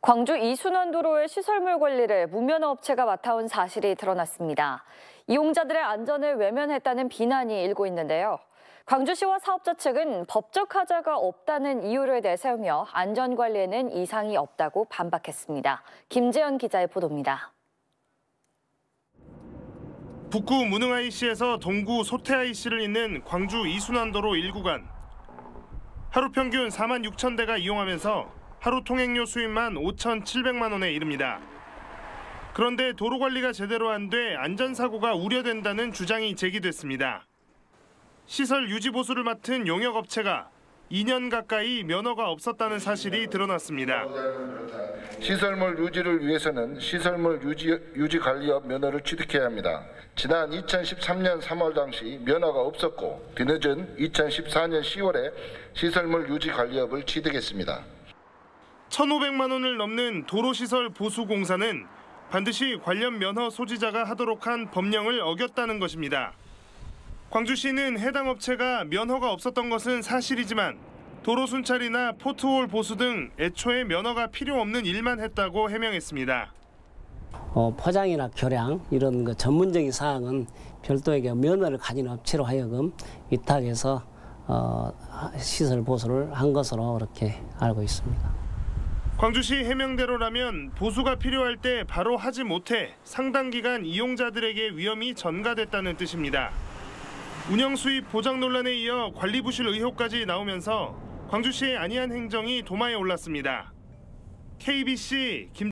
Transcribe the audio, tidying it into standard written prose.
광주 이순환도로의 시설물 관리를 무면허 업체가 맡아온 사실이 드러났습니다. 이용자들의 안전을 외면했다는 비난이 일고 있는데요. 광주시와 사업자 측은 법적 하자가 없다는 이유를 내세우며 안전관리에는 이상이 없다고 반박했습니다. 김재현 기자의 보도입니다. 북구 무능 IC에서 동구 소태 IC를 잇는 광주 이순환도로 1구간. 하루 평균 4만 6천 대가 이용하면서 하루 통행료 수입만 5,700만 원에 이릅니다. 그런데 도로 관리가 제대로 안 돼 안전사고가 우려된다는 주장이 제기됐습니다. 시설 유지 보수를 맡은 용역업체가 2년 가까이 면허가 없었다는 사실이 드러났습니다. 시설물 유지를 위해서는 시설물 유지관리업 면허를 취득해야 합니다. 지난 2013년 3월 당시 면허가 없었고 뒤늦은 2014년 10월에 시설물 유지관리업을 취득했습니다. 1,500만 원을 넘는 도로시설 보수공사는 반드시 관련 면허 소지자가 하도록 한 법령을 어겼다는 것입니다. 광주시는 해당 업체가 면허가 없었던 것은 사실이지만 도로 순찰이나 포트홀 보수 등 애초에 면허가 필요 없는 일만 했다고 해명했습니다. 포장이나 교량 이런 전문적인 사항은 별도의 면허를 가진 업체로 하여금 위탁해서 시설 보수를 한 것으로 그렇게 알고 있습니다. 광주시 해명대로라면 보수가 필요할 때 바로 하지 못해 상당 기간 이용자들에게 위험이 전가됐다는 뜻입니다. 운영 수입 보장 논란에 이어 관리 부실 의혹까지 나오면서 광주시의 안이한 행정이 도마에 올랐습니다. KBC